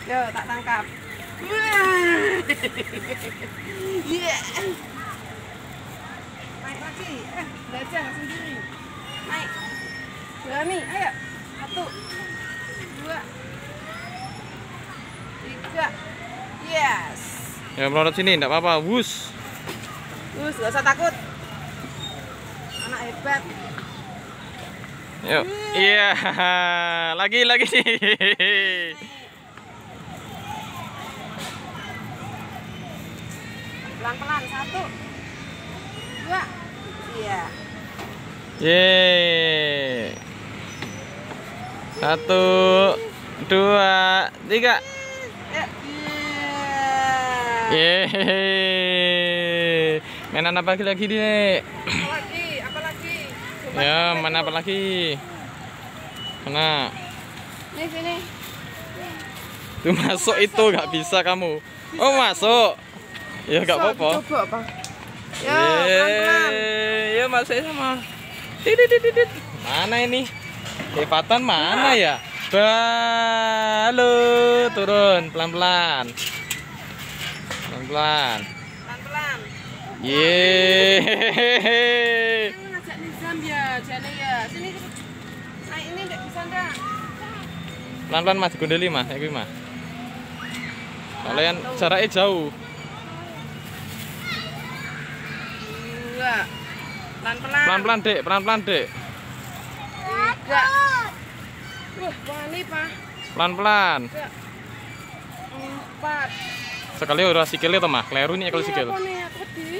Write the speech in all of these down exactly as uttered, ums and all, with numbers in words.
Yo, tak tangkap. Iya. Naik lagi. Eh, belajar sendiri. Naik. Berani, ayo. Satu, dua, tiga. Yes. Ya melorot sini, enggak apa-apa. Wus. Wus, gak usah takut. Anak hebat. Yuk. Iya. Lagi lagi. Pelan-pelan, satu, dua, iya. Yeay. Satu, dua, tiga. Iya. Yeay. Mainan apa lagi nih? Apa lagi? Apa lagi? Coba Ya, coba mana apa dulu. lagi? Mana? Nih sini. Tuh masuk itu nggak bisa kamu. Oh masuk. Ya nggak Bisa, apa-apa. Coba apa? Ya, pelan-pelan. Yeay. Ya masuk sama. Tidit, tidit, tidit. Mana ini? Kehebatan mana ya? Bah, halo, turun pelan-pelan. Pelan-pelan. Pelan-pelan. Yeay. Ini ngajak Nizam ya, jane ya. Sini. Naik ini enggak bisa enggak? Pelan-pelan Mas, gondeli Mas, iki Mas. Kalian jaraknya jauh. Dua. Pelan-pelan. Pelan-pelan, Dek, pelan-pelan, Dek. Tiga. Wah, wani, Pak. Pelan-pelan. Tiga. Empat. Sekali ora sikile to, Mas. Kleru nih kalau sikil. Apa nih aku di?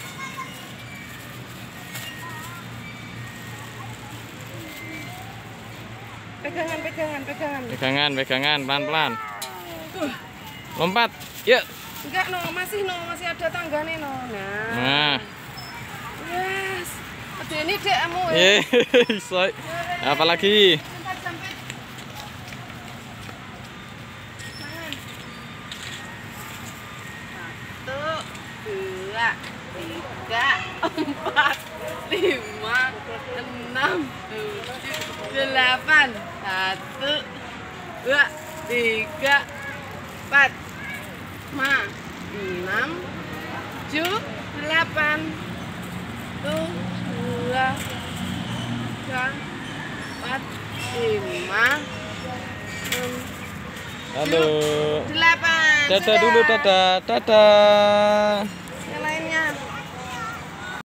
Pegangan, pegangan, pegangan. Pegangan, pegangan, pelan-pelan. Lompat. Yuk. Enggak, no, masih no, masih ada tanggane no. Nah. Nah. Yes. Ada ini dek kamu ya. Yeay, iso. Apa lagi? Sampai sampai. Tangan. Satu, dua, tiga, empat, lima, enam, tujuh, delapan. Satu, dua, tiga, empat, lima, enam, tujuh, delapan. Satu, dua, tiga, empat, lima, enam, Halo. delapan. Dadah dulu, dadah. Dadah.